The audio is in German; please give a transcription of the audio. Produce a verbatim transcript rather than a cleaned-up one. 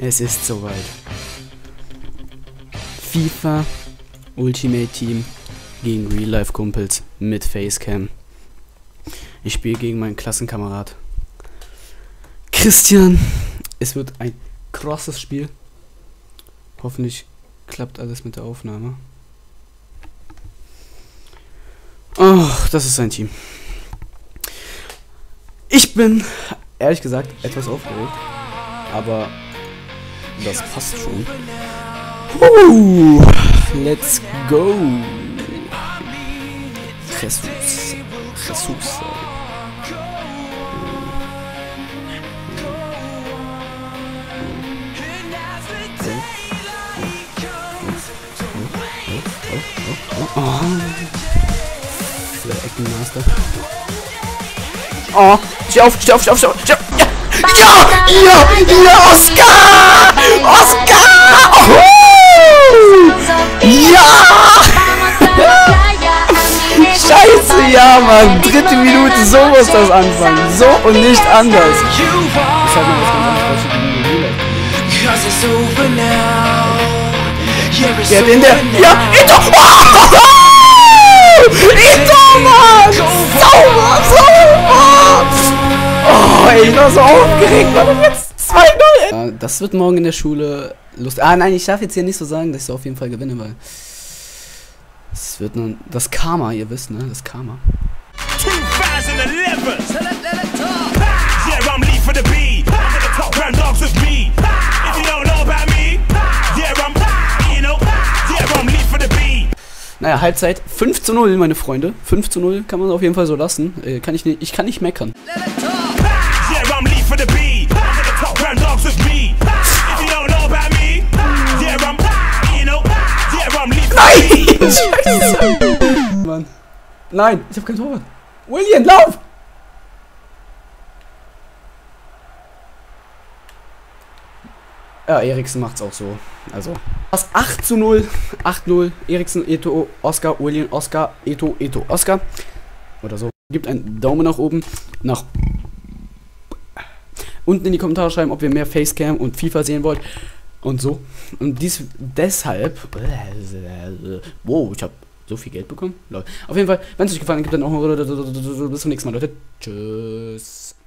Es ist soweit. FIFA Ultimate Team gegen Real-Life-Kumpels mit Facecam. Ich spiele gegen meinen Klassenkamerad Christian. Es wird ein krasses Spiel. Hoffentlich klappt alles mit der Aufnahme. Oh, das ist sein Team. Ich bin, ehrlich gesagt, etwas aufgeregt. Aber das passt schon. Uh, let's go. Jesus. Jesus. Oh. Der Eckenmaster. Oh, steh auf, steh auf, steh auf, steh auf, steh auf. Ja, ja, ja, ja, Oscar! Oscar! Oh! Ja! Scheiße, ja, Mann. Dritte Minute, so muss das anfangen. So und nicht anders. Ich sag mal, was man ansprechen kann. Der hat in der... Ja, Ito! Oh! Ito, Mann! Sauber, sauber! Oh, ey, ich war so aufgeregt, Mann. Und jetzt zwei null. Das wird morgen in der Schule lustig. Ah, nein, ich darf jetzt hier nicht so sagen, dass ich so auf jeden Fall gewinne, weil... Es wird nun... Das Karma, ihr wisst, ne? Das Karma. Naja, Halbzeit fünf zu null, meine Freunde. fünf zu null kann man auf jeden Fall so lassen. Äh, kann ich, nicht, ich kann nicht meckern. Nein! Scheiße! Mann. Nein, ich hab kein Torwart. William, lauf! Ja, Eriksen macht's auch so. Also. Was? acht zu null. acht null. Eriksen, Eto, Oscar, William, Oscar, Eto, Eto, Oscar. Oder so. Gebt einen Daumen nach oben. Nach unten in die Kommentare schreiben, ob ihr mehr Facecam und FIFA sehen wollt. Und so. Und dies deshalb. Wow, ich habe so viel Geld bekommen. Auf jeden Fall, wenn es euch gefallen hat, gebt dann auch mal. Bis zum nächsten Mal, Leute. Tschüss.